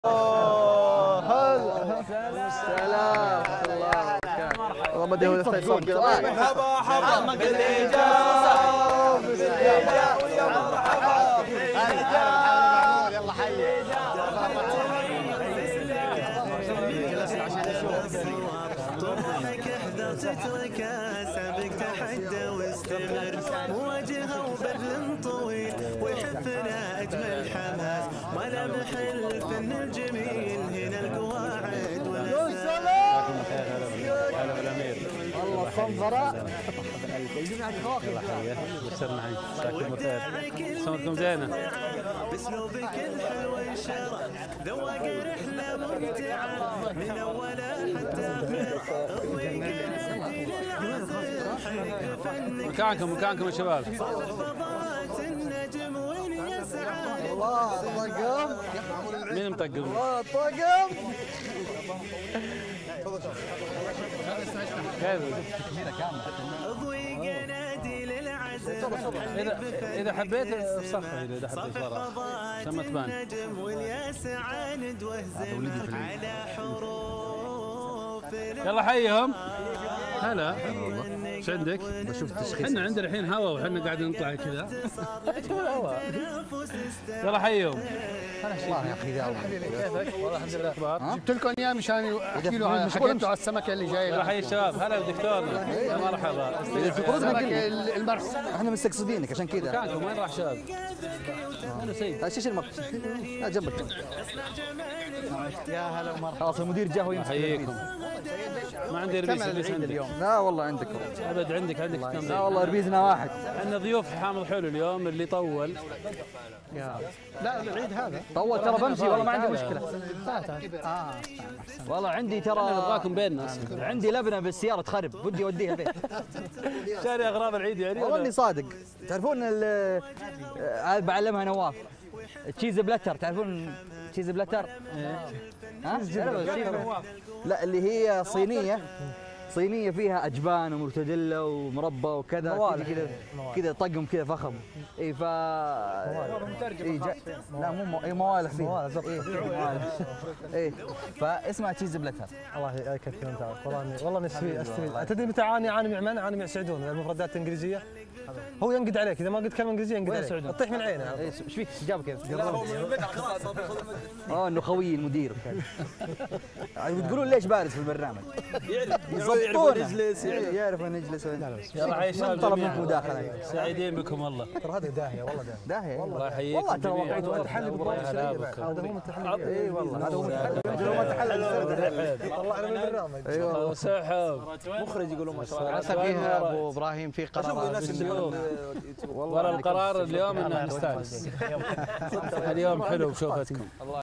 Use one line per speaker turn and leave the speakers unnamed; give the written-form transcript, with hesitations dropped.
هلا السلام الله وبركاته. والله ما ادري هو يستيقظون كذا. مرحبا بالاجاب بالاجاب ويا مرحبا بالاجاب. يلا حي
طموحك احذر تتركه سابق تحدى واستمر مواجهه وبذل طويل ويحفنا اجمل حماس ملامح الفن الجميل هنا القواعد
والسلام هلا بالامير والله الصنفره الجمعه الخواخر
يسر معي مساكم بخير صوركم زينه
باسلوبك الحلو انشرح ذواق رحله ممتعه من اولها حتى
مكانكم يا شباب.
النجم وين يسعى
الله طقم.
مين مطقم؟
الله طقم.
اضوي قنادي للعزم
اذا حبيت افصحها اذا حبيت صراحه عشان ما تبان.
النجم والياس عاند وهزم على حروف
يلا حيهم. هلا ايش عندك؟
بشوف التشخيص.
احنا عندنا الحين هواء وحنا قاعدين نطلع كذا. يلا حيهم.
الله يا اخي
كيفك؟ والله الحمد لله. اخبار؟
جبت لكم اياه مشان احكي له حكيتوا على السمكه اللي جايه.
يلا حي الشباب. هلا دكتورنا. يا مرحبا.
السمكه المرس.
احنا مستقصدينك عشان كذا.
مكانكم وين راح شباب؟ هلا سيد.
ايش المقصد؟ لا جنبك. يا هلا ومرحبا. خلاص المدير جا هو يمسك.
حييكم. ما عندي ربيز اليوم.
لا والله عندك.
ابد عندك
لا والله ربيزنا واحد.
عندنا ضيوف حامض حلو اليوم اللي طول.
لا العيد هذا
طول ترى بمشي والله ما عندي مشكله. والله عندي ترى
نبغاكم بيننا.
عندي لبنه بالسياره تخرب ودي اوديها البيت.
شاري اغراض العيد يعني.
والله اني صادق. تعرفون هذا بعلمها نواف. تشيز بلتر تعرفون تشيز بلتر؟ ها؟ لا اللي هي صينيه فيها اجبان ومرتديلا ومربى وكذا كذا طقم كذا فخم. اي ف لا مو موالح فيها. اي فاسمها تشيز بلتر.
الله يكثر انت والله نفسي استفيد. تدري متى اعاني مع من؟ اعاني مع سعدون المفردات الانجليزيه. هو ينقد عليك اذا ما قلت كلمه انجليزيه ينقد عليك تطيح من عينه.
ايش فيك جابك كذا؟ انه خوي المدير. بتقولون ليش بارز في البرنامج؟ يعرف نجلس. يعرف نجلس.
يلا حي الشباب
طلب منك مداخله.
سعيدين بكم والله.
ترى هذه داهيه والله
داهيه.
الله يحييكم.
والله ترى وقعت
تحلي
هذا
هو متحلي.
اي والله هذا هو متحلي.
هو متحلي طلعنا من البرنامج.
اي والله
سحب.
مخرج يقولون ما شاء الله.
عسى فيها ابو ابراهيم في قرار.
والله القرار اليوم ان نستانس. اليوم حلو بشوفتكم.